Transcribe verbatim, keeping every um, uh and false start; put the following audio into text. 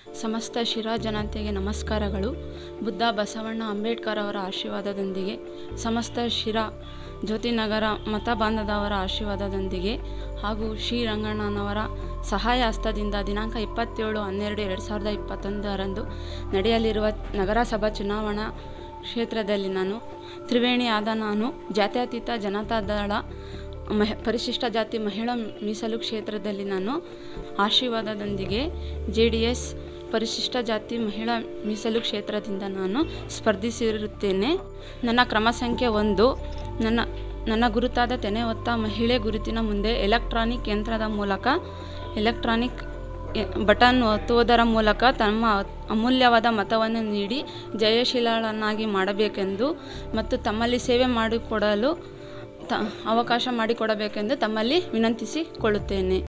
ಸಮಸ್ತ ಶಿರಾ ಜನತೆಗೆ ನಮಸ್ಕಾರಗಳು. ಬುದ್ಧ ಬಸವಣ್ಣ ಅಂಬೇಡ್ಕರ್ ಅವರ ಆಶೀರ್ವಾದದೊಂದಿಗೆ, ಸಮಸ್ತ ಶಿರಾ ಜ್ಯೋತಿನಗರ ಮತ ಬಾಂಧವರ ಆಶೀರ್ವಾದದೊಂದಿಗೆ ಹಾಗೂ ಶ್ರೀರಂಗಣ್ಣನವರ ಸಹಾಯ ಹಸ್ತದಿಂದ ದಿನಾಂಕ ಇಪ್ಪತ್ತೇಳು ಹನ್ನೆರಡು ಎರಡು ಸಾವಿರದ ಇಪ್ಪತ್ತೊಂದರಂದು ನಡೆಯಲಿರುವ ನಗರಸಭಾ ಚುನಾವಣಾ ಕ್ಷೇತ್ರದಲ್ಲಿ ನಾನು ತ್ರಿವೇಣಿ ಆದ ನಾನು ಜಾತ್ಯತೀತ ಜನತಾದಳ ಮಹ ಪರಿಶಿಷ್ಟ ಜಾತಿ ಮಹಿಳಾ ಮೀಸಲು ಕ್ಷೇತ್ರದಲ್ಲಿ ನಾನು ಆಶೀರ್ವಾದದೊಂದಿಗೆ ಜೆ ಡಿ ಎಸ್ ಪರಿಶಿಷ್ಟ ಜಾತಿ ಮಹಿಳಾ ಮೀಸಲು ಕ್ಷೇತ್ರದಿಂದ ನಾನು ಸ್ಪರ್ಧಿಸಿರುತ್ತೇನೆ. ನನ್ನ ಕ್ರಮ ಸಂಖ್ಯೆ ಒಂದು. ನನ್ನ ನನ್ನ ಗುರುತಾದ ತೆನೆ ಹೊತ್ತ ಮಹಿಳೆ ಗುರುತಿನ ಮುಂದೆ ಎಲೆಕ್ಟ್ರಾನಿಕ್ ಯಂತ್ರದ ಮೂಲಕ ಎಲೆಕ್ಟ್ರಾನಿಕ್ ಬಟನ್ ಒತ್ತುವುದರ ಮೂಲಕ ತಮ್ಮ ಅಮೂಲ್ಯವಾದ ಮತವನ್ನು ನೀಡಿ ಜಯಶೀಲಳನ್ನಾಗಿ ಮಾಡಬೇಕೆಂದು ಮತ್ತು ತಮ್ಮಲ್ಲಿ ಸೇವೆ ಮಾಡಿಕೊಡಲು ತ ಅವಕಾಶ ಮಾಡಿಕೊಡಬೇಕೆಂದು ತಮ್ಮಲ್ಲಿ ವಿನಂತಿಸಿಕೊಳ್ಳುತ್ತೇನೆ.